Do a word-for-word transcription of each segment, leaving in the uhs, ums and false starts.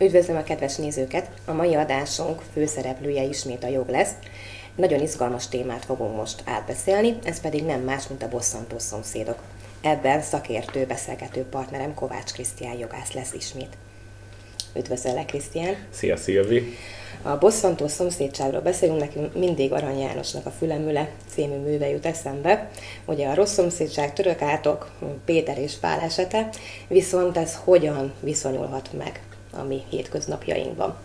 Üdvözlöm a kedves nézőket! A mai adásunk főszereplője ismét a jog lesz. Nagyon izgalmas témát fogunk most átbeszélni, ez pedig nem más, mint a bosszantó szomszédok. Ebben szakértő beszélgető partnerem Kovács Krisztián jogász lesz ismét. Üdvözöllek, Krisztián! Szia, Szilvi! A bosszantó szomszédságról beszélünk, nekünk mindig Arany Jánosnak a Fülemüle című műve jut eszembe. Ugye a rossz szomszédság, török átok, Péter és Pál esete, viszont ez hogyan viszonyulhat meg a mi hétköznapjainkban?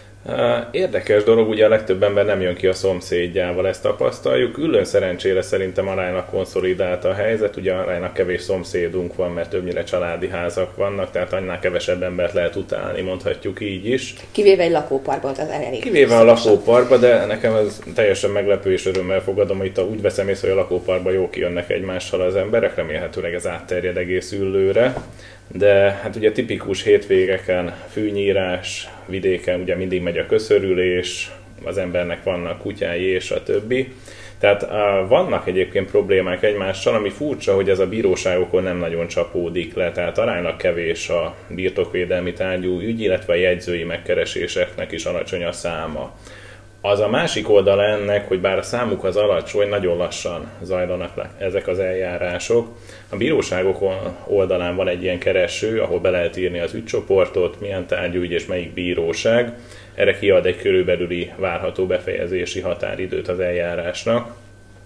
Érdekes dolog, ugye a legtöbb ember nem jön ki a szomszédjával, ezt tapasztaljuk. Ülön szerencsére szerintem aránylag konszolidált a helyzet, ugye aránylag kevés szomszédunk van, mert többnyire családi házak vannak, tehát annál kevesebb embert lehet utálni, mondhatjuk így is. Kivéve egy lakóparkban, az elég. Kivéve a lakóparkban, de nekem ez teljesen meglepő és örömmel fogadom, hogy itt úgy veszem észre, hogy a lakóparkban jó kijönnek egymással az emberek, remélhetőleg ez átterjed egész Üllőre. De hát ugye tipikus hétvégeken fűnyírás, vidéken ugye mindig megy a köszörülés, az embernek vannak kutyái és a többi. Tehát uh, vannak egyébként problémák egymással, ami furcsa, hogy ez a bíróságokon nem nagyon csapódik le, tehát aránylag kevés a birtokvédelmi tárgyú ügy, illetve a jegyzői megkereséseknek is alacsony a száma. Az a másik oldala ennek, hogy bár a számuk az alacsony, nagyon lassan zajlanak le ezek az eljárások. A bíróságok oldalán van egy ilyen kereső, ahol be lehet írni az ügycsoportot, milyen tárgyú ügy és melyik bíróság. Erre kiad egy körülbelüli várható befejezési határidőt az eljárásnak.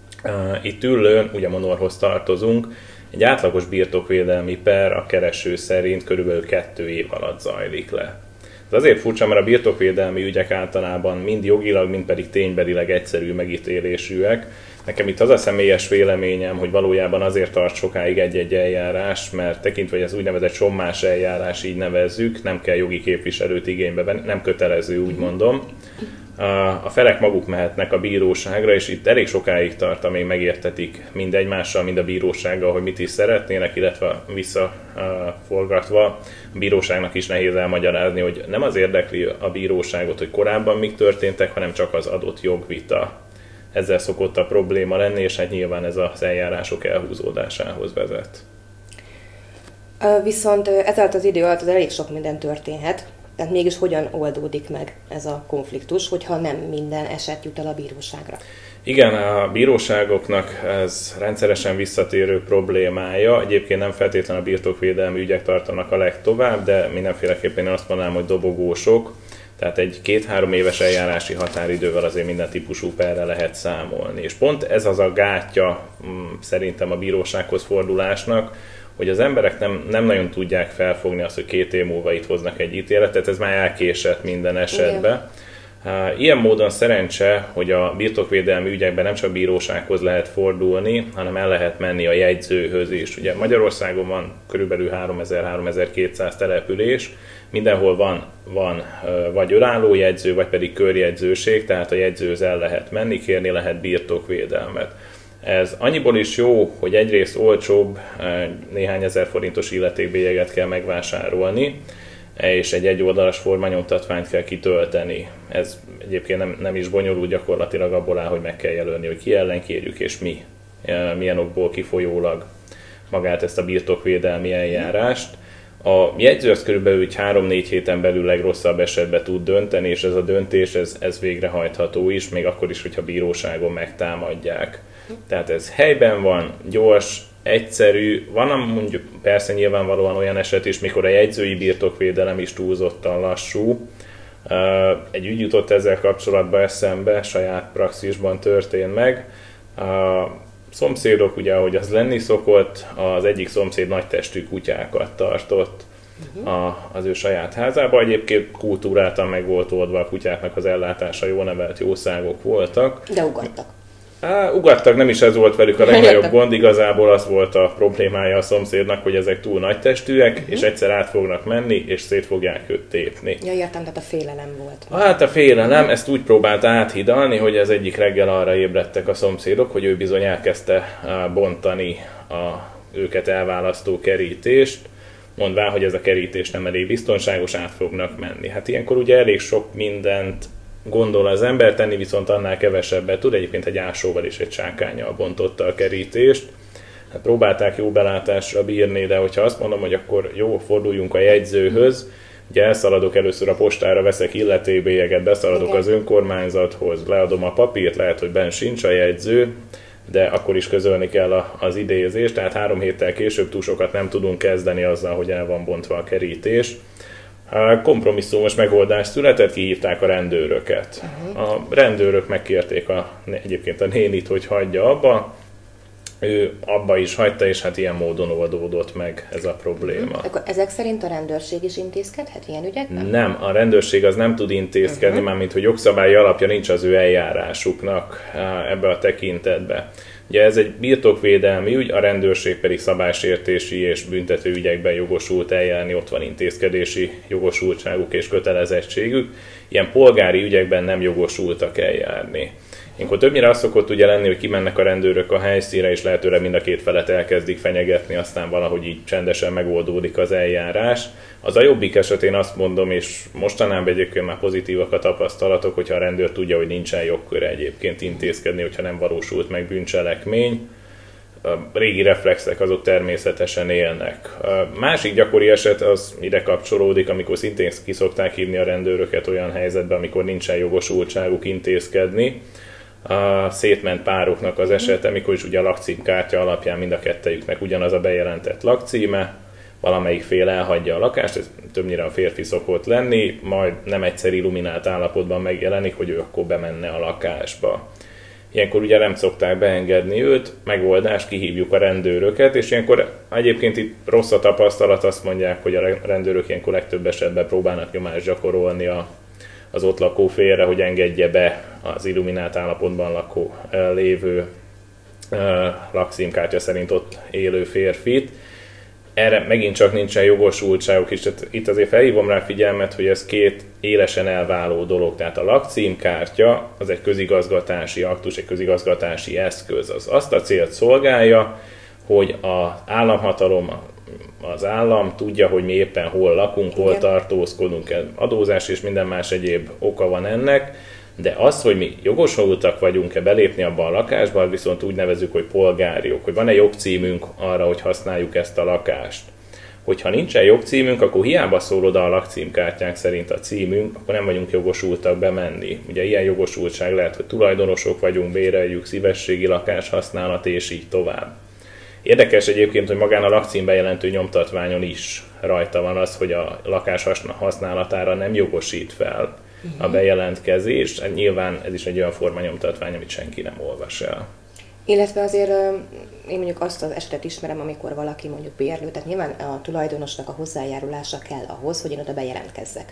Itt Üllőn, ugye Monorhoz tartozunk, egy átlagos birtokvédelmi per a kereső szerint körülbelül kettő év alatt zajlik le. Ez azért furcsa, mert a birtokvédelmi ügyek általában mind jogilag, mind pedig ténybelileg egyszerű megítélésűek. Nekem itt az a személyes véleményem, hogy valójában azért tart sokáig egy-egy eljárás, mert tekintve, hogy ez úgynevezett sommás eljárás, így nevezzük, nem kell jogi képviselőt igénybe venni, nem kötelező, úgy mondom. A felek maguk mehetnek a bíróságra, és itt elég sokáig tart, amíg megértetik mind egymással, mind a bírósággal, hogy mit is szeretnének, illetve visszaforgatva a bíróságnak is nehéz elmagyarázni, hogy nem az érdekli a bíróságot, hogy korábban mik történtek, hanem csak az adott jogvita. Ezzel szokott a probléma lenni, és hát nyilván ez az eljárások elhúzódásához vezet. Viszont ezáltal az idő alatt az elég sok minden történhet. Tehát mégis hogyan oldódik meg ez a konfliktus, hogyha nem minden eset jut el a bíróságra? Igen, a bíróságoknak ez rendszeresen visszatérő problémája. Egyébként nem feltétlenül a birtokvédelmi ügyek tartanak a legtovább, de mindenféleképpen én azt mondanám, hogy dobogósok. Tehát egy két-három éves eljárási határidővel azért minden típusú perre lehet számolni. És pont ez az a gátja szerintem a bírósághoz fordulásnak, hogy az emberek nem, nem nagyon tudják felfogni azt, hogy két év múlva itt hoznak egy ítéletet, ez már elkésett minden esetben. Igen. Ilyen módon szerencse, hogy a birtokvédelmi ügyekben nem csak bírósághoz lehet fordulni, hanem el lehet menni a jegyzőhöz is. Ugye Magyarországon van körülbelül háromezer-háromezer-kétszáz település, mindenhol van, van vagy önálló jegyző, vagy pedig körjegyzőség, tehát a jegyzőhöz el lehet menni, kérni lehet birtokvédelmet. Ez annyiból is jó, hogy egyrészt olcsóbb, néhány ezer forintos illetékbélyeget kell megvásárolni, és egy egyoldalas formanyomtatványt kell kitölteni. Ez egyébként nem, nem is bonyolult, gyakorlatilag abból áll, hogy meg kell jelölni, hogy ki ellen kérjük és mi, milyen okból kifolyólag magát ezt a birtokvédelmi eljárást. A jegyző az körülbelül három-négy héten belül legrosszabb esetben tud dönteni, és ez a döntés ez, ez végrehajtható is, még akkor is, hogyha bíróságon megtámadják. Tehát ez helyben van, gyors, egyszerű, van mondjuk persze nyilvánvalóan olyan eset is, mikor a jegyzői birtokvédelem is túlzottan lassú. Egy ügy jutott ezzel kapcsolatban eszembe, saját praxisban történt meg. A szomszédok, ugye ahogy az lenni szokott, az egyik szomszéd nagytestű kutyákat tartott a, az ő saját házába. Egyébként kultúráltan meg volt oldva a kutyáknak az ellátása, jó nevelt jószágok voltak. De ugattak. Á, ugattak, nem is ez volt velük a legnagyobb gond, igazából az volt a problémája a szomszédnak, hogy ezek túl nagy testűek, uh-huh. és egyszer át fognak menni, és szét fogják őt tépni. Ja, értem, tehát a félelem volt. Hát a félelem, ezt úgy próbált áthidalni, hogy az egyik reggel arra ébredtek a szomszédok, hogy ő bizony elkezdte bontani a őket elválasztó kerítést, mondván, hogy ez a kerítés nem elég biztonságos, át fognak menni. Hát ilyenkor ugye elég sok mindent gondol az ember, tenni viszont annál kevesebbet tud, egyébként egy ásóval és egy sákánnyal bontotta a kerítést. Hát próbálták jó belátásra bírni, de hogyha azt mondom, hogy akkor jó, forduljunk a jegyzőhöz, Ugye elszaladok először a postára, veszek illetékbélyeget, beszaladok Igen. az önkormányzathoz, leadom a papírt, lehet, hogy benn sincs a jegyző, de akkor is közölni kell az idézést, tehát három héttel később túl sokat nem tudunk kezdeni azzal, hogy el van bontva a kerítés. A kompromisszumos megoldás született, kihívták a rendőröket. Uh-huh. A rendőrök megkérték a, egyébként a nénit, hogy hagyja abba, ő abba is hagyta, és hát ilyen módon oldódott meg ez a probléma. Uh-huh. Akkor ezek szerint a rendőrség is intézkedhet ilyen ügyekben? Nem, a rendőrség az nem tud intézkedni, uh-huh. mármint hogy jogszabályi alapja nincs az ő eljárásuknak ebbe a tekintetbe. Ugye ez egy birtokvédelmi ügy, a rendőrség pedig szabálysértési és büntető ügyekben jogosult eljárni, ott van intézkedési jogosultságuk és kötelezettségük. Ilyen polgári ügyekben nem jogosultak eljárni. Ilyenkor többnyire az szokott ugye lenni, hogy kimennek a rendőrök a helyszínre, és lehetőleg mind a két felet elkezdik fenyegetni, aztán valahogy így csendesen megoldódik az eljárás. Az a jobbik esetén azt mondom, és mostanában egyébként már pozitívak a tapasztalatok, hogyha a rendőr tudja, hogy nincsen jogköre egyébként intézkedni, hogyha nem valósult meg bűncselekmény. A régi reflexek azok természetesen élnek. A másik gyakori eset az ide kapcsolódik, amikor szintén ki szokták hívni a rendőröket olyan helyzetben, amikor nincsen jogosultságuk intézkedni. A szétment pároknak az esete, amikor is ugye a lakcímkártya alapján mind a kettejüknek ugyanaz a bejelentett lakcíme, valamelyik fél elhagyja a lakást, ez többnyire a férfi szokott lenni, majd nem egyszer illuminált állapotban megjelenik, hogy ő akkor bemenne a lakásba. Ilyenkor ugye nem szokták beengedni őt, megoldás, kihívjuk a rendőröket, és ilyenkor egyébként itt rossz a tapasztalat, azt mondják, hogy a rendőrök ilyenkor legtöbb esetben próbálnak nyomást gyakorolni a az ott lakó félre, hogy engedje be az illuminált állapotban lakó, lévő lakcímkártya szerint ott élő férfit. Erre megint csak nincsen jogosultságuk is. Itt azért felhívom rá figyelmet, hogy ez két élesen elváló dolog. Tehát a lakcímkártya az egy közigazgatási aktus, egy közigazgatási eszköz. Az azt a célt szolgálja, hogy az államhatalom, az állam tudja, hogy mi éppen hol lakunk, hol Igen. tartózkodunk, adózás és minden más egyéb oka van ennek, de az, hogy mi jogosultak vagyunk-e belépni abba a lakásba, viszont úgy nevezzük, hogy polgári jog, hogy van-e jogcímünk arra, hogy használjuk ezt a lakást. Hogyha nincsen jogcímünk, akkor hiába szól oda a lakcímkártyánk szerint a címünk, akkor nem vagyunk jogosultak bemenni. Ugye ilyen jogosultság lehet, hogy tulajdonosok vagyunk, béreljük, szívességi lakáshasználat és így tovább. Érdekes egyébként, hogy magán a lakcímbejelentő nyomtatványon is rajta van az, hogy a lakás használatára nem jogosít fel a bejelentkezés. Nyilván ez is egy olyan formanyomtatvány, amit senki nem olvas el. Illetve azért én mondjuk azt az esetet ismerem, amikor valaki mondjuk bérlő, tehát nyilván a tulajdonosnak a hozzájárulása kell ahhoz, hogy én oda bejelentkezzek.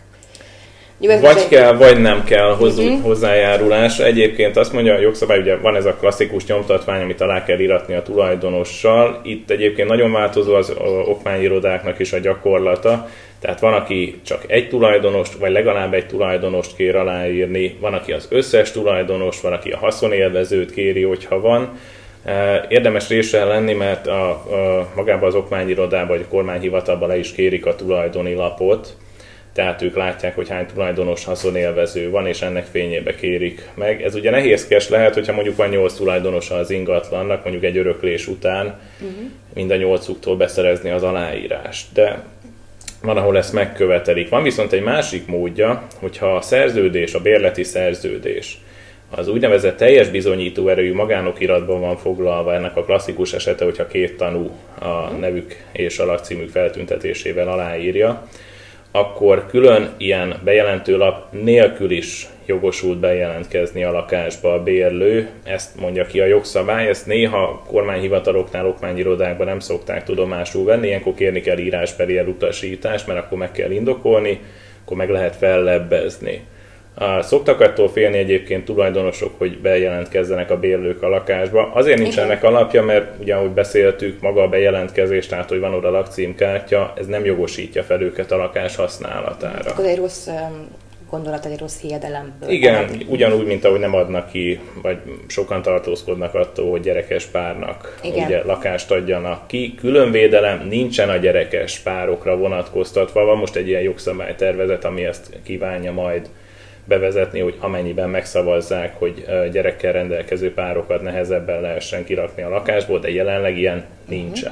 Vagy egy... kell, vagy nem kell hozzá, uh-huh. hozzájárulás. Egyébként azt mondja a jogszabály, ugye van ez a klasszikus nyomtatvány, amit alá kell iratni a tulajdonossal. Itt egyébként nagyon változó az okmányirodáknak is a gyakorlata. Tehát van, aki csak egy tulajdonost, vagy legalább egy tulajdonost kér aláírni, van, aki az összes tulajdonost, van, aki a haszonélvezőt kéri, hogyha van. Érdemes résen lenni, mert a, a, magában az okmányirodában, vagy a kormányhivatalban le is kérik a tulajdoni lapot. Tehát ők látják, hogy hány tulajdonos haszonélvező van, és ennek fényébe kérik meg. Ez ugye nehézkes lehet, hogyha mondjuk van nyolc tulajdonosa az ingatlannak, mondjuk egy öröklés után, uh-huh. mind a nyolcuktól beszerezni az aláírást. De van, ahol ezt megkövetelik. Van viszont egy másik módja, hogyha a szerződés, a bérleti szerződés, az úgynevezett teljes bizonyító erejű magánokiratban van foglalva, ennek a klasszikus esete, hogyha két tanú a nevük és a lakcímük feltüntetésével aláírja, akkor külön ilyen bejelentőlap nélkül is jogosult bejelentkezni a lakásba a bérlő. Ezt mondja ki a jogszabály, ezt néha kormányhivataloknál, okmányirodákban nem szokták tudomásul venni, ilyenkor kérni kell írásbeli elutasítást, mert akkor meg kell indokolni, akkor meg lehet fellebbezni. Szoktak attól félni egyébként tulajdonosok, hogy bejelentkezzenek a bérlők a lakásba. Azért nincs ennek alapja, mert ugye, ahogy beszéltük, maga a bejelentkezés, tehát hogy van oda lakcímkártya, ez nem jogosítja fel őket a lakás használatára. Akkor egy rossz gondolat, egy rossz hiedelemből. Igen, lehet. Ugyanúgy, mint ahogy nem adnak ki, vagy sokan tartózkodnak attól, hogy gyerekes párnak ugye, lakást adjanak ki. Külön védelem nincsen a gyerekes párokra vonatkoztatva. Van most egy ilyen jogszabálytervezet, ami ezt kívánja majd bevezetni, hogy amennyiben megszavazzák, hogy gyerekkel rendelkező párokat nehezebben lehessen kirakni a lakásból, de jelenleg ilyen nincsen.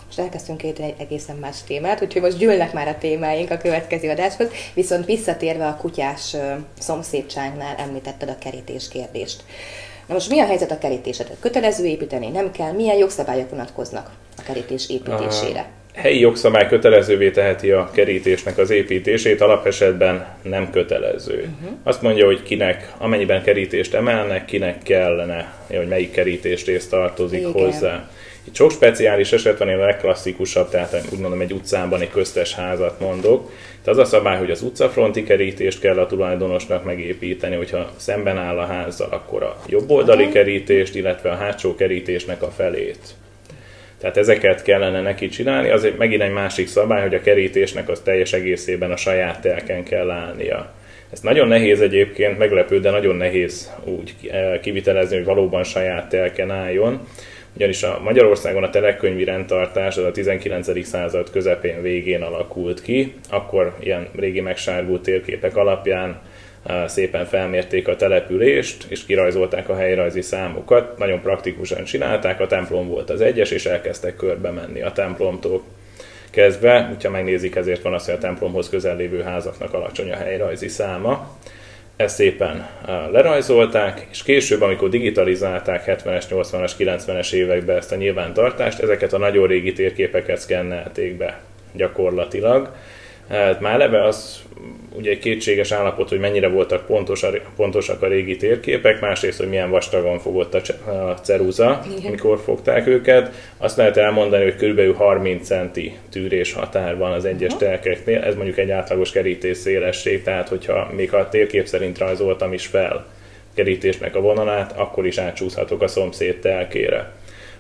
Most elkezdtünk két egy egészen más témát, úgyhogy most gyűlnek már a témáink a következő adáshoz, viszont visszatérve a kutyás szomszédságnál említetted a kerítés kérdést. Na most mi a helyzet a kerítésedet? Kötelező építeni, nem kell? Milyen jogszabályok vonatkoznak a kerítés építésére? A helyi jogszabály kötelezővé teheti a kerítésnek az építését, alapesetben nem kötelező. Uh-huh. Azt mondja, hogy kinek, amennyiben kerítést emelnek, kinek kellene, hogy melyik kerítésrész tartozik igen. hozzá. Itt sok speciális eset van, én a legklasszikusabb, tehát úgy mondom egy utcában egy köztes házat mondok. Itt az a szabály, hogy az utcafronti kerítést kell a tulajdonosnak megépíteni, hogyha szemben áll a házzal, akkor a jobb oldali uh-huh. kerítést, illetve a hátsó kerítésnek a felét. Tehát ezeket kellene neki csinálni, az megint egy másik szabály, hogy a kerítésnek az teljes egészében a saját telken kell állnia. Ez nagyon nehéz egyébként, meglepő, de nagyon nehéz úgy kivitelezni, hogy valóban saját telken álljon. Ugyanis a Magyarországon a telekkönyvi rendtartás az a tizenkilencedik század közepén végén alakult ki, akkor ilyen régi megsárgult térképek alapján szépen felmérték a települést, és kirajzolták a helyrajzi számokat. Nagyon praktikusan csinálták, a templom volt az egyes, és elkezdtek körbe menni a templomtól kezdve. Úgyha megnézik, ezért van az, hogy a templomhoz közel lévő házaknak alacsony a helyrajzi száma. Ezt szépen lerajzolták, és később, amikor digitalizálták hetvenes, nyolcvanas, kilencvenes években ezt a nyilvántartást, ezeket a nagyon régi térképeket szkennelték be gyakorlatilag. Hát már eleve az ugye egy kétséges állapot, hogy mennyire voltak pontosak, pontosak a régi térképek, másrészt, hogy milyen vastagon fogott a ceruza, igen. mikor fogták őket. Azt lehet elmondani, hogy kb. harminc centi tűrés határ van az egyes uh-huh. telkeknél, ez mondjuk egy átlagos kerítés szélesség, tehát hogyha még a térkép szerint rajzoltam is fel kerítésnek a vonalát, akkor is átsúszhatok a szomszéd telkére.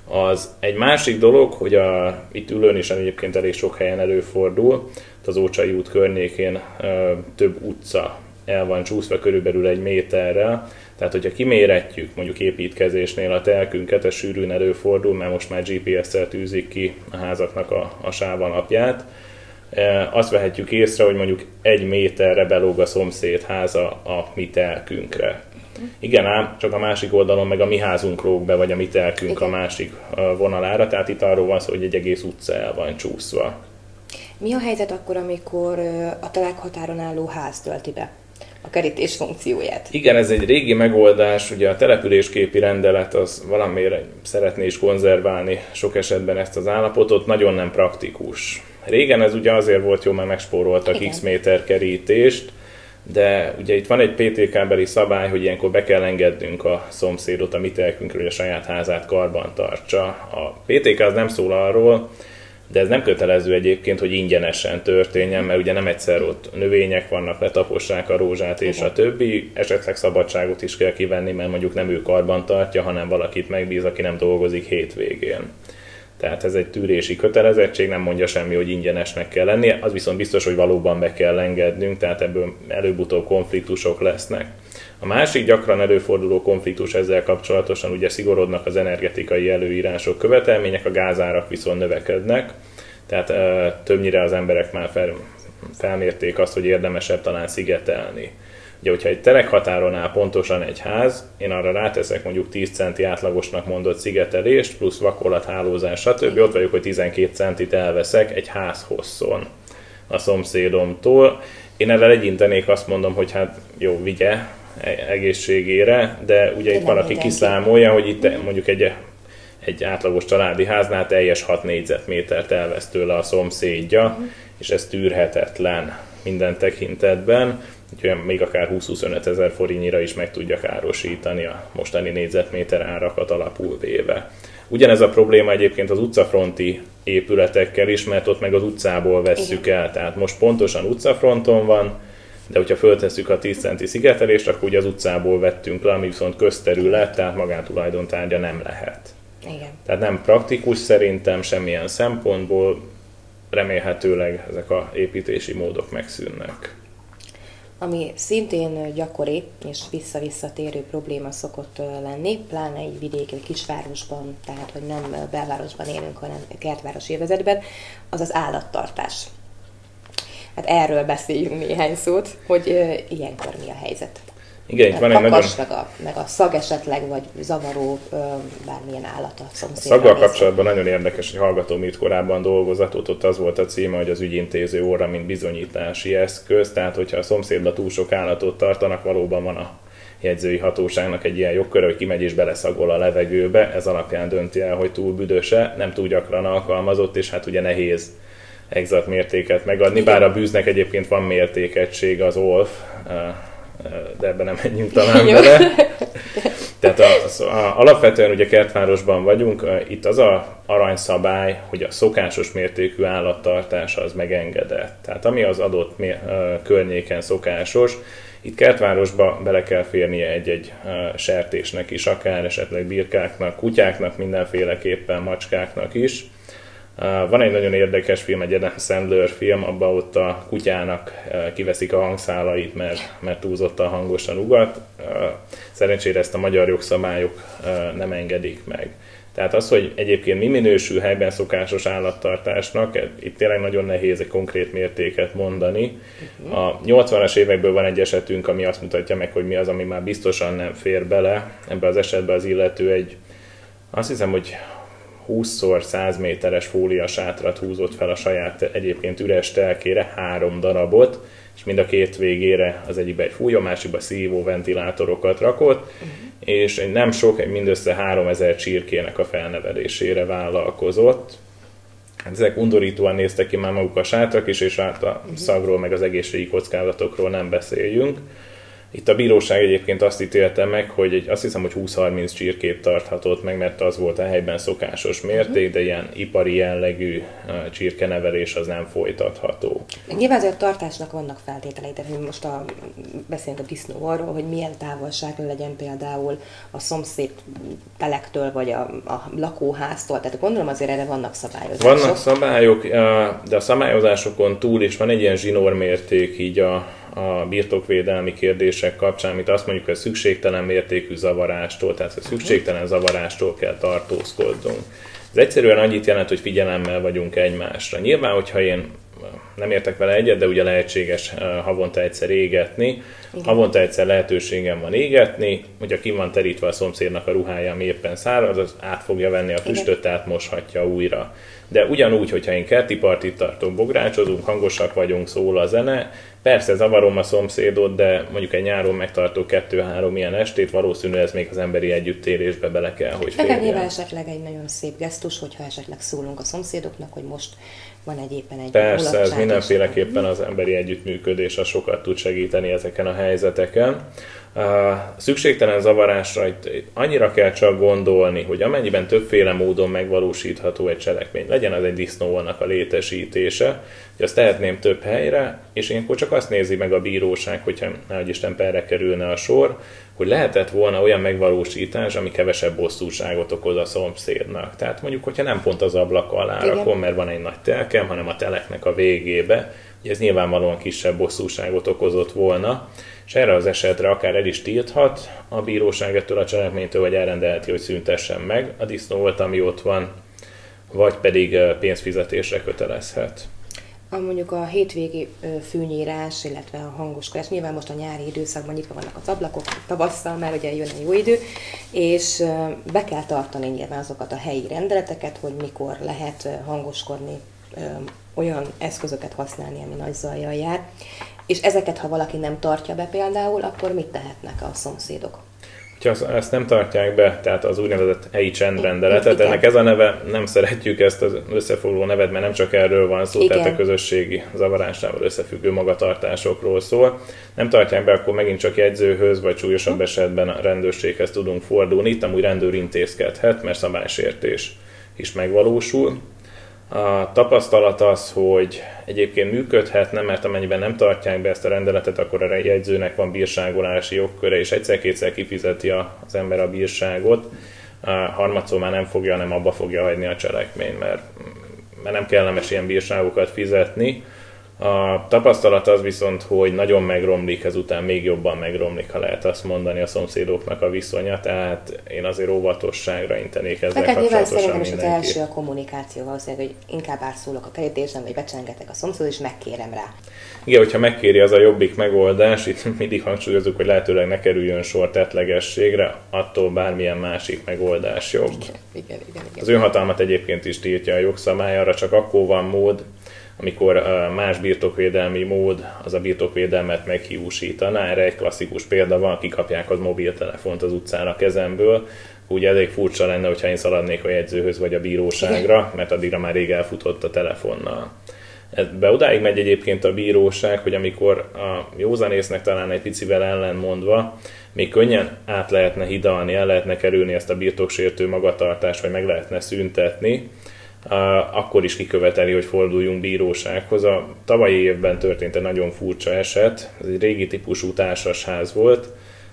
Az egy másik dolog, hogy a, itt Üllőn is egyébként elég sok helyen előfordul, az Ócsai út környékén ö, több utca el van csúszva körülbelül egy méterrel, tehát hogyha kiméretjük mondjuk építkezésnél a telkünket, ez sűrűn előfordul, mert most már gé pé es-szel tűzik ki a házaknak a, a sávalapját, e, azt vehetjük észre, hogy mondjuk egy méterre belóg a szomszéd háza a mi telkünkre. Igen ám, csak a másik oldalon meg a mi házunk lóg be, vagy a mi telkünk igen. a másik vonalára, tehát itt arról van szó, hogy egy egész utca el van csúszva. Mi a helyzet akkor, amikor a telekhatáron álló ház tölti be a kerítés funkcióját? Igen, ez egy régi megoldás, ugye a településképi rendelet az valamiért szeretné is konzerválni sok esetben ezt az állapotot, nagyon nem praktikus. Régen ez ugye azért volt jó, mert megspóroltak igen. x méter kerítést, de ugye itt van egy pé té ká-beli szabály, hogy ilyenkor be kell engednünk a szomszédot a mi telkünkről, hogy a saját házát karban tartsa. A pé té ká az nem szól arról, de ez nem kötelező egyébként, hogy ingyenesen történjen, mert ugye nem egyszer ott növények vannak, letapossák a rózsát és a többi, esetleg szabadságot is kell kivenni, mert mondjuk nem ő karban tartja, hanem valakit megbíz, aki nem dolgozik hétvégén. Tehát ez egy tűrési kötelezettség, nem mondja semmi, hogy ingyenesnek kell lennie, az viszont biztos, hogy valóban be kell engednünk, tehát ebből előbb-utóbb konfliktusok lesznek. A másik gyakran előforduló konfliktus ezzel kapcsolatosan, ugye szigorodnak az energetikai előírások, követelmények, a gázárak viszont növekednek, tehát e, többnyire az emberek már fel, felmérték azt, hogy érdemesebb talán szigetelni. Ugye, hogyha egy telekhatáron áll pontosan egy ház, én arra ráteszek mondjuk tíz centi átlagosnak mondott szigetelést, plusz vakolat, hálózás, stb. Ott vagyok, hogy tizenkét centit elveszek egy ház hosszon a szomszédomtól. Én ezzel egyintenék, azt mondom, hogy hát jó, vigye egészségére, de ugye itt van, aki kiszámolja, hogy itt mondjuk egy, egy átlagos családi háznál teljes hat négyzetmétert elvesz tőle a szomszédja, uh-huh. és ez tűrhetetlen minden tekintetben, úgyhogy még akár húsz-huszonöt ezer forintnyira is meg tudja károsítani a mostani négyzetméter árakat alapul véve. Ugyanez a probléma egyébként az utcafronti épületekkel is, mert ott meg az utcából vesszük el, tehát most pontosan utcafronton van, de hogyha föltesszük a tíz centi szigetelést, akkor ugye az utcából vettünk le, ami viszont közterület, tehát magántulajdontárgya nem lehet. Igen. Tehát nem praktikus szerintem semmilyen szempontból, remélhetőleg ezek az építési módok megszűnnek. Ami szintén gyakori és vissza-visszatérő probléma szokott lenni, pláne egy vidéki, egy kisvárosban, tehát hogy nem belvárosban élünk, hanem kertváros övezetben, az az állattartás. Hát erről beszéljünk néhány szót, hogy ilyenkor mi a helyzet. Igen, itt van egy kakas, nagyon... meg, a, meg a szag esetleg, vagy zavaró ö, bármilyen állat a szomszédra. A szaggal kapcsolatban nagyon érdekes, hogy hallgatóm itt korábban dolgozatot, ott az volt a címe, hogy az ügyintéző óra, mint bizonyítási eszköz, tehát hogyha a szomszédban túl sok állatot tartanak, valóban van a jegyzői hatóságnak egy ilyen jogköre, hogy kimegy és beleszagol a levegőbe, ez alapján dönti el, hogy túl büdöse, nem túl gyakran alkalmazott, és hát ugye nehéz exakt mértéket megadni, bár a bűznek egyébként van mértékegység, az o el ef, de ebben nem menjünk talán bele. Tehát a, a, alapvetően ugye kertvárosban vagyunk, itt az a aranyszabály, hogy a szokásos mértékű állattartás az megengedett. Tehát ami az adott mér, környéken szokásos, itt kertvárosba bele kell férnie egy-egy sertésnek is, akár esetleg birkáknak, kutyáknak, mindenféleképpen macskáknak is. Van egy nagyon érdekes film, egy Adam Sandler film, abban ott a kutyának kiveszik a hangszálait, mert, mert túlzottan hangosan ugat. Szerencsére ezt a magyar jogszabályok nem engedik meg. Tehát az, hogy egyébként mi minősül helyben szokásos állattartásnak, itt tényleg nagyon nehéz egy konkrét mértéket mondani. A nyolcvanas évekből van egy esetünk, ami azt mutatja meg, hogy mi az, ami már biztosan nem fér bele. Ebben az esetben az illető egy, azt hiszem, hogy húszszor száz méteres fóliasátrat húzott fel a saját egyébként üres telkére, három darabot, és mind a két végére az egyikbe egy fújó, másikba szívó ventilátorokat rakott, uh-huh. és egy nem sok, egy mindössze háromezer csirkének a felnevelésére vállalkozott. Hát ezek undorítóan néztek ki már maguk a sátrak is, és hát a uh-huh. szagról meg az egészségi kockázatokról nem beszéljünk. Itt a bíróság egyébként azt ítélte meg, hogy egy, azt hiszem, hogy húsz-harminc csirkét tarthatott meg, mert az volt a helyben szokásos mérték, de ilyen ipari jellegű csirkenevelés az nem folytatható. Nyilván azért a tartásnak vannak feltételei, tehát most a, beszélünk a disznó arról, hogy milyen távolságra legyen például a szomszéd telektől, vagy a, a lakóháztól, tehát gondolom azért erre vannak szabályozások. Vannak szabályok, de a szabályozásokon túl is van egy ilyen zsinórmérték így a a birtokvédelmi kérdések kapcsán, amit azt mondjuk, hogy szükségtelen mértékű zavarástól, tehát a szükségtelen zavarástól kell tartózkodnunk. Ez egyszerűen annyit jelent, hogy figyelemmel vagyunk egymásra. Nyilván, hogyha én nem értek vele egyet, de ugye lehetséges havonta egyszer égetni. Igen. Havonta egyszer lehetőségem van égetni, hogyha ki van terítve a szomszédnak a ruhája, ami éppen száraz, az át fogja venni a füstöt, tehát moshatja újra. De ugyanúgy, hogyha én kerti partit tartok, bográcsozunk, hangosak vagyunk, szól a zene, persze zavarom a szomszédot, de mondjuk egy nyáron megtartok kettő-három ilyen estét, valószínűleg ez még az emberi együttélésbe bele kell, hogy férjen. Nyilván esetleg egy nagyon szép gesztus, hogyha esetleg szólunk a szomszédoknak, hogy most van egy éppen egy Persze, ez mindenféleképpen az emberi együttműködés, az sokat tud segíteni ezeken a helyzeteken. A szükségtelen zavarásra itt annyira kell csak gondolni, hogy amennyiben többféle módon megvalósítható egy cselekmény, legyen az egy disznónak a létesítése, hogy azt tehetném több helyre, és ilyenkor csak azt nézi meg a bíróság, hogyha nehogy Isten perre kerülne a sor, hogy lehetett volna olyan megvalósítás, ami kevesebb bosszúságot okoz a szomszédnak. Tehát mondjuk, hogyha nem pont az ablak alá rakom, mert van egy nagy telkem, hanem a teleknek a végébe, ugye ez nyilvánvalóan kisebb bosszúságot okozott volna, és erre az esetre akár el is tilthat a bíróság ettől a cselekménytől, vagy elrendelheti, hogy szüntessen meg a disznót, ami ott van, vagy pedig pénzfizetésre kötelezhet. A, mondjuk a hétvégi fűnyírás, illetve a hangoskodás, nyilván most a nyári időszakban nyitva vannak az ablakok, tavasszal már ugye jön a jó idő, és be kell tartani nyilván azokat a helyi rendeleteket, hogy mikor lehet hangoskodni, olyan eszközöket használni, ami nagy zajjal jár. És ezeket, ha valaki nem tartja be például, akkor mit tehetnek a szomszédok? Ha ezt nem tartják be, tehát az úgynevezett helyi csendrendeletet, ennek ez a neve, nem szeretjük ezt az összefoglaló nevet, mert nem csak erről van szó, Igen. tehát a közösségi zavarásával összefüggő magatartásokról szól. Nem tartják be, akkor megint csak jegyzőhöz, vagy súlyosabb esetben a rendőrséghez tudunk fordulni. Itt amúgy rendőr intézkedhet, mert szabálysértés is megvalósul. A tapasztalat az, hogy egyébként működhetne, mert amennyiben nem tartják be ezt a rendeletet, akkor a jegyzőnek van bírságolási jogköre, és egyszer-kétszer kifizeti az ember a bírságot, a harmadszor már nem fogja, hanem abba fogja hagyni a cselekményt, mert, mert nem kellemes ilyen bírságokat fizetni. A tapasztalat az viszont, hogy nagyon megromlik, ezután még jobban megromlik, ha lehet azt mondani, a szomszédoknak a viszonya, tehát én azért óvatosságra intenék ezzel Neked nyilván kapcsolatosan szerintem is az mindenki. első a kommunikáció, valószínűleg, hogy inkább átszólok a kerítésen, vagy becsengetek a szomszédot, és megkérem rá. Igen, hogyha megkéri, az a jobbik megoldás, itt mindig hangsúlyozunk, hogy lehetőleg ne kerüljön sor tettlegességre, attól bármilyen másik megoldás jobb. Igen, igen, igen, igen. Az önhatalmat egyébként is tiltja a jogszabály, arra csak akkor van mód, amikor más birtokvédelmi mód az a birtokvédelmet meghiúsítaná. Erre egy klasszikus példa van, kikapják az mobiltelefont az utcán a kezemből. Ugye elég furcsa lenne, hogyha én szaladnék a jegyzőhöz vagy a bíróságra, mert addigra már rég elfutott a telefonnal. Ebbe odáig megy egyébként a bíróság, hogy amikor a józanésznek talán egy picivel ellenmondva, még könnyen át lehetne hidalni, el lehetne kerülni ezt a birtoksértő magatartást, vagy meg lehetne szüntetni, akkor is kiköveteli, hogy forduljunk bírósághoz. A tavalyi évben történt egy nagyon furcsa eset, ez egy régi típusú társasház volt,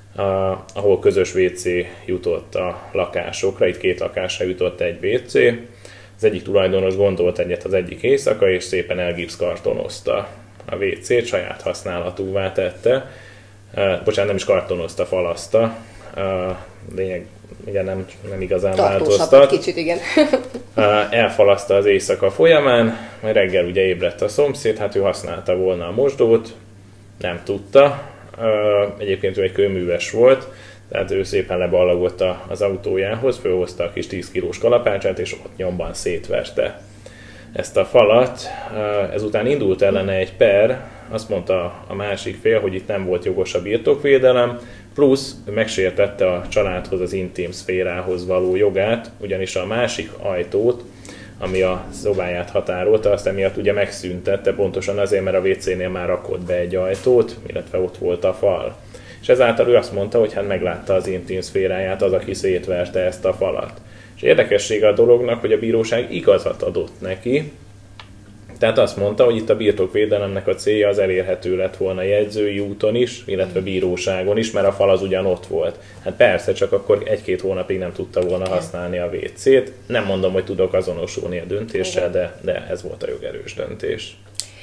ahol közös vé cé jutott a lakásokra, itt két lakásra jutott egy vé cé. Az egyik tulajdonos gondolt egyet az egyik éjszaka, és szépen elgipszkartonozta a vé cét, saját használatúvá tette. Bocsánat, nem is kartonozta, falaszta. Lényeg, igen, nem, nem igazán változtat. Kicsit, igen. Elfalaszta az éjszaka folyamán, majd reggel ugye ébredt a szomszéd, hát ő használta volna a mosdót, nem tudta. Egyébként ő egy kőműves volt, tehát ő szépen leballagott az autójához, fölhozta a kis tíz kilós kalapácsát, és ott nyomban szétverte ezt a falat. Ezután indult ellene egy per, azt mondta a másik fél, hogy itt nem volt jogos a birtokvédelem, plusz megsértette a családhoz, az intim szférához való jogát, ugyanis a másik ajtót, ami a szobáját határolta, azt emiatt ugye megszüntette, pontosan azért, mert a vé cénél már rakott be egy ajtót, illetve ott volt a fal. És ezáltal ő azt mondta, hogy hát meglátta az intim szféráját az, aki szétverte ezt a falat. És érdekessége a dolognak, hogy a bíróság igazat adott neki, tehát azt mondta, hogy itt a birtokvédelemnek a célja az elérhető lett volna jegyzői úton is, illetve bíróságon is, mert a fal az ugyan ott volt. Hát persze, csak akkor egy-két hónapig nem tudta volna használni a vé cét. Nem mondom, hogy tudok azonosulni a döntéssel, de, de ez volt a jogerős döntés.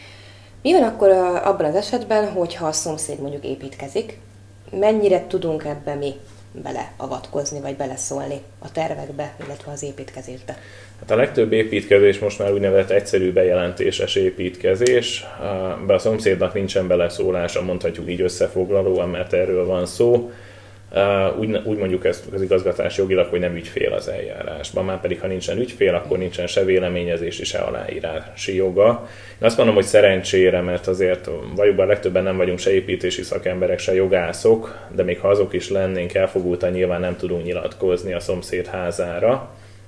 Mi van akkor abban az esetben, hogyha a szomszéd mondjuk építkezik? Mennyire tudunk ebbe mi beleavatkozni, vagy beleszólni a tervekbe, illetve az építkezésbe? Hát a legtöbb építkezés most már úgynevezett egyszerű bejelentéses építkezés. Be a szomszédnak nincsen beleszólása, mondhatjuk így összefoglalóan, mert erről van szó. Úgy, úgy mondjuk ezt az igazgatás jogilag, hogy nem ügyfél az eljárásban. Már pedig, ha nincsen ügyfél, akkor nincsen se véleményezési, se aláírási joga. Én azt mondom, hogy szerencsére, mert azért valójában legtöbben nem vagyunk se építési szakemberek, se jogászok, de még ha azok is lennénk, elfogultan nyilván nem tudunk nyilatkozni a szomszéd házára.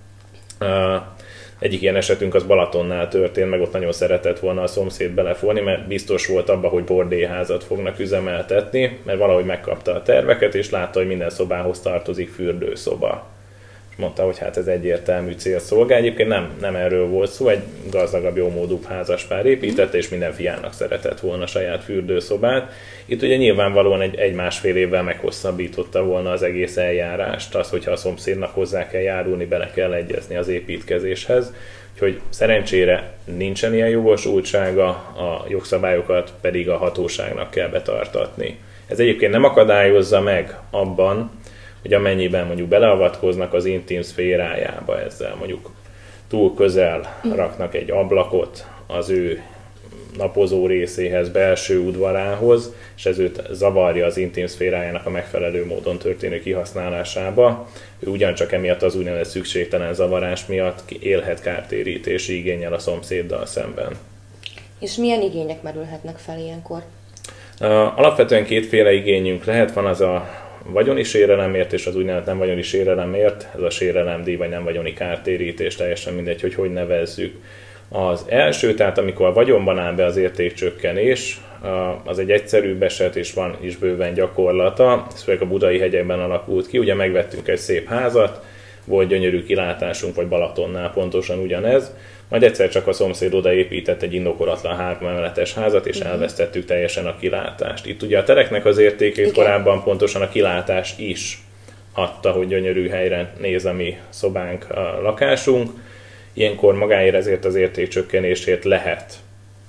Egyik ilyen esetünk az Balatonnál történt, meg ott nagyon szeretett volna a szomszéd belefolni, mert biztos volt abban, hogy bordélyházat fognak üzemeltetni, mert valahogy megkapta a terveket, és látta, hogy minden szobához tartozik fürdőszoba. És mondta, hogy hát ez egyértelmű célszolgál. Egyébként nem, nem erről volt szó, egy gazdagabb, jómódúbb házaspár építette, és minden fiának szeretett volna saját fürdőszobát. Itt ugye nyilvánvalóan egy, egy másfél évvel meghosszabbította volna az egész eljárást, az, hogyha a szomszédnak hozzá kell járulni, bele kell egyezni az építkezéshez. Úgyhogy szerencsére nincsen ilyen jogosultsága, a jogszabályokat pedig a hatóságnak kell betartatni. Ez egyébként nem akadályozza meg abban, hogy amennyiben mondjuk beleavatkoznak az intim szférájába ezzel, mondjuk túl közel raknak egy ablakot az ő napozó részéhez, belső udvarához, és ez őt zavarja az intim szférájának a megfelelő módon történő kihasználásába. Ő ugyancsak emiatt az úgynevezett szükségtelen zavarás miatt élhet kártérítési igénnyel a szomszéddal szemben. És milyen igények merülhetnek fel ilyenkor? Alapvetően kétféle igényünk lehet, van az a vagyoni sérelemért és az úgynevezett nem vagyoni sérelemért, ez a sérelemdíj vagy nem vagyoni kártérítés, teljesen mindegy, hogy hogy nevezzük. Az első, tehát amikor a vagyonban áll be az értékcsökkenés, az egy egyszerűbb eset, és van is bőven gyakorlata, ez főleg a Budai hegyekben alakult ki, ugye megvettünk egy szép házat, volt gyönyörű kilátásunk, vagy Balatonnál pontosan ugyanez, majd egyszer csak a szomszéd odaépített egy indokolatlan három emeletes házat, és elvesztettük teljesen a kilátást. Itt ugye a tereknek az értékét Igen. korábban pontosan a kilátás is adta, hogy gyönyörű helyre néz a mi szobánk, a lakásunk. Ilyenkor magáért ezért az értékcsökkenésért lehet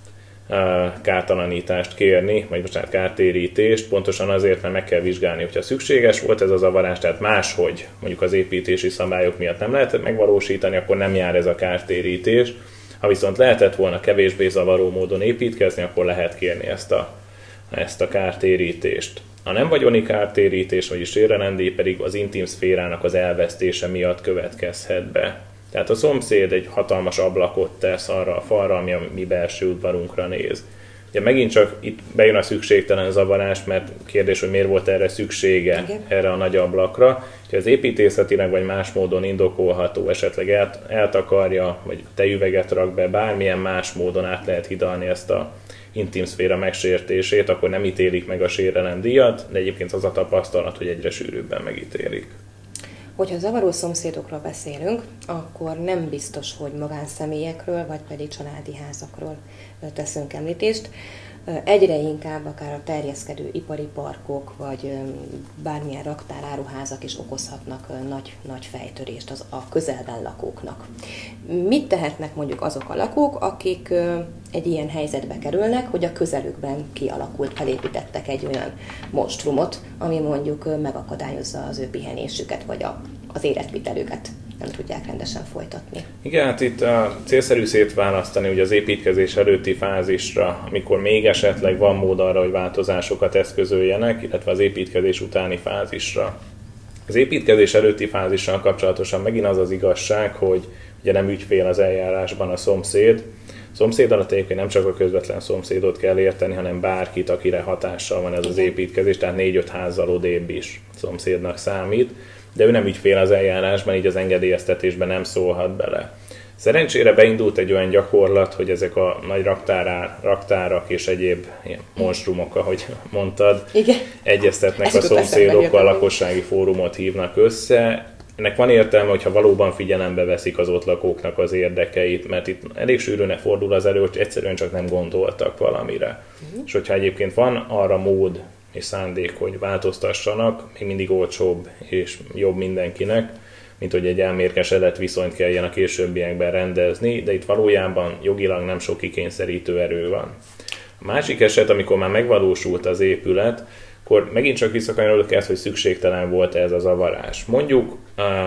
kártalanítást kérni, vagy bocsánat, kártérítést, pontosan azért, mert meg kell vizsgálni, hogyha szükséges volt ez a zavarás, tehát máshogy mondjuk az építési szabályok miatt nem lehetett megvalósítani, akkor nem jár ez a kártérítés. Ha viszont lehetett volna kevésbé zavaró módon építkezni, akkor lehet kérni ezt a, ezt a kártérítést. A nem vagyoni kártérítés, vagyis sérelendíj pedig az intim szférának az elvesztése miatt következhet be. Tehát a szomszéd egy hatalmas ablakot tesz arra a falra, ami a mi belső udvarunkra néz. Ugye megint csak itt bejön a szükségtelen zavarás, mert kérdés, hogy miért volt erre szüksége, igen, erre a nagy ablakra. Ha az építészetileg vagy más módon indokolható, esetleg el, eltakarja, vagy tejüveget rak be, bármilyen más módon át lehet hidalni ezt a intim szféra megsértését, akkor nem ítélik meg a sérelemdíjat, de egyébként az a tapasztalat, hogy egyre sűrűbben megítélik. Hogyha zavaró szomszédokról beszélünk, akkor nem biztos, hogy magánszemélyekről, vagy pedig családi házakról teszünk említést. Egyre inkább akár a terjeszkedő ipari parkok, vagy bármilyen raktáráruházak is okozhatnak nagy, nagy fejtörést az, a közelben lakóknak. Mit tehetnek mondjuk azok a lakók, akik egy ilyen helyzetbe kerülnek, hogy a közelükben kialakult, felépítettek egy olyan monstrumot, ami mondjuk megakadályozza az ő pihenésüket, vagy a, az életvitelüket nem tudják rendesen folytatni. Igen, hát itt a célszerű szétválasztani ugye az építkezés előtti fázisra, amikor még esetleg van mód arra, hogy változásokat eszközöljenek, illetve az építkezés utáni fázisra. Az építkezés előtti fázissal kapcsolatosan megint az az igazság, hogy ugye nem ügyfél az eljárásban a szomszéd. A szomszéd alatt egyébként nem csak a közvetlen szomszédot kell érteni, hanem bárkit, akire hatással van ez az építkezés, tehát négy-öt házzal odébb is szomszédnak számít, de ő nem ügyfél az eljárásban, így az engedélyeztetésben nem szólhat bele. Szerencsére beindult egy olyan gyakorlat, hogy ezek a nagy raktárá, raktárak és egyéb monstrumok, ahogy mondtad, igen, egyeztetnek ezt a szomszédokkal, lakossági fórumot hívnak össze. Ennek van értelme, hogyha valóban figyelembe veszik az ott lakóknak az érdekeit, mert itt elég sűrűn fordul az elő, hogy egyszerűen csak nem gondoltak valamire. Uh-huh. És hogyha egyébként van arra mód és szándék, hogy változtassanak, még mindig olcsóbb és jobb mindenkinek, mint hogy egy elmérgesedett viszonyt kelljen a későbbiekben rendezni, de itt valójában jogilag nem sok kikényszerítő erő van. A másik eset, amikor már megvalósult az épület, akkor megint csak visszakanyarodok ezt, hogy szükségtelen volt ez a zavarás. Mondjuk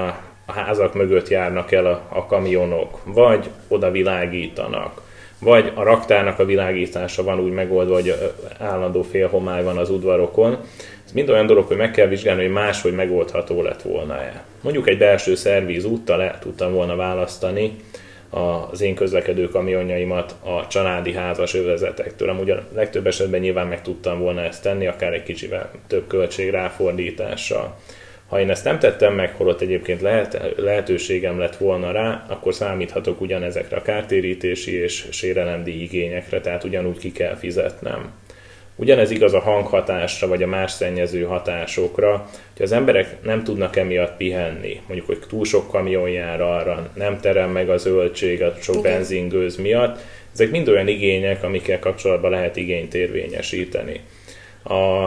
a házak mögött járnak el a, a kamionok, vagy oda világítanak, vagy a raktárnak a világítása van úgy megoldva, hogy állandó félhomály van az udvarokon. Ez mind olyan dolog, hogy meg kell vizsgálni, hogy máshogy megoldható lett volna-e. Mondjuk egy belső szervíz úttal le tudtam volna választani az én közlekedő kamionjaimat a családi házas övezetektől. Amúgy a legtöbb esetben nyilván meg tudtam volna ezt tenni, akár egy kicsivel több költség ráfordítással. Ha én ezt nem tettem meg, holott egyébként lehet, lehetőségem lett volna rá, akkor számíthatok ugyanezekre a kártérítési és sérelemdíj igényekre, tehát ugyanúgy ki kell fizetnem. Ugyanez igaz a hanghatásra, vagy a más szennyező hatásokra, hogy az emberek nem tudnak emiatt pihenni. Mondjuk, hogy túl sok kamion jár arra, nem terem meg a zöldség a sok okay. benzingőz miatt. Ezek mind olyan igények, amikkel kapcsolatban lehet igényt érvényesíteni. A,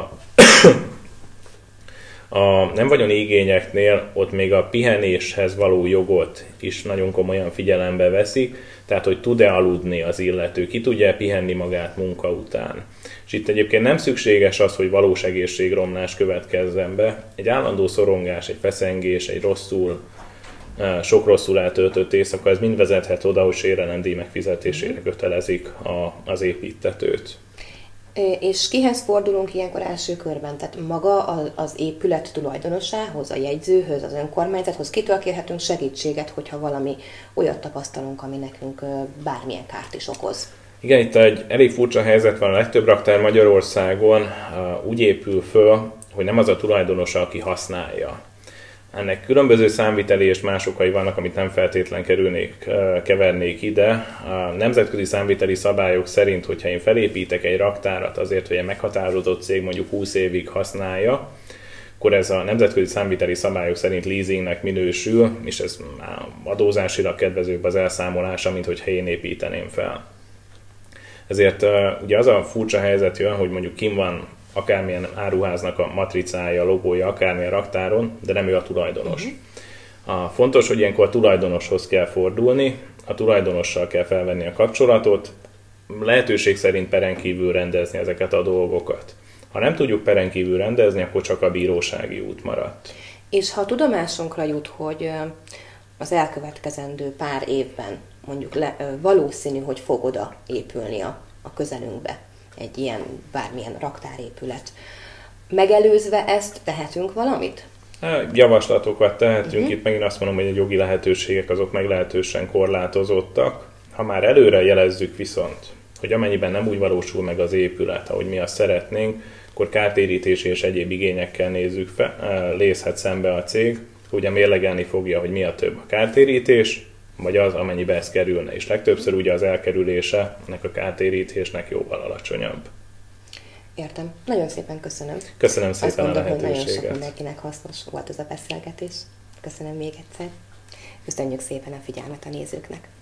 a nem vagyoni igényeknél ott még a pihenéshez való jogot is nagyon komolyan figyelembe veszik, tehát hogy tud-e aludni az illető, ki tudja pihenni magát munka után. És itt egyébként nem szükséges az, hogy valós egészségromlás következzen be. Egy állandó szorongás, egy feszengés, egy rosszul, sok rosszul eltöltött éjszaka, ez mind vezethet oda, hogy sérelemdíj megfizetésére kötelezik a, az építtetőt. És kihez fordulunk ilyenkor első körben? Tehát maga az épület tulajdonosához, a jegyzőhöz, az önkormányzathoz kitől kérhetünk segítséget, hogyha valami olyat tapasztalunk, ami nekünk bármilyen kárt is okoz? Igen, itt egy elég furcsa helyzet van, a legtöbb raktár Magyarországon úgy épül föl, hogy nem az a tulajdonosa, aki használja. Ennek különböző számviteli és más okai vannak, amit nem feltétlen kerülnék, kevernék ide. A nemzetközi számviteli szabályok szerint, hogyha én felépítek egy raktárat azért, hogy egy meghatározott cég mondjuk húsz évig használja, akkor ez a nemzetközi számviteli szabályok szerint leasingnek minősül, és ez adózásilag kedvezőbb az elszámolása, mint hogyha én építeném fel. Ezért ugye az a furcsa helyzet jön, hogy mondjuk kim van akármilyen áruháznak a matricája, logója, akármilyen raktáron, de nem ő a tulajdonos. Uh-huh. A fontos, hogy ilyenkor a tulajdonoshoz kell fordulni, a tulajdonossal kell felvenni a kapcsolatot, lehetőség szerint peren kívül rendezni ezeket a dolgokat. Ha nem tudjuk peren kívül rendezni, akkor csak a bírósági út maradt. És ha tudomásunkra jut, hogy az elkövetkezendő pár évben mondjuk le, valószínű, hogy fog oda épülni a, a közelünkbe egy ilyen bármilyen raktárépület, megelőzve ezt tehetünk valamit? Javaslatokat tehetünk, uh-huh. Itt megint azt mondom, hogy a jogi lehetőségek azok meglehetősen korlátozottak. Ha már előre jelezzük viszont, hogy amennyiben nem úgy valósul meg az épület, ahogy mi azt szeretnénk, akkor kártérítési és egyéb igényekkel nézzük fel, nézhet szembe a cég, ugye mérlegelni fogja, hogy mi a több, a kártérítés, vagy az, amennyibe ez kerülne. És legtöbbször ugye az elkerülése ennek a kártérítésnek jóval alacsonyabb. Értem. Nagyon szépen köszönöm. Köszönöm szépen. Azt gondolom, a lehetőséget. hogy nagyon sok mindenkinek hasznos volt ez a beszélgetés. Köszönöm még egyszer. Köszönjük szépen a figyelmet a nézőknek.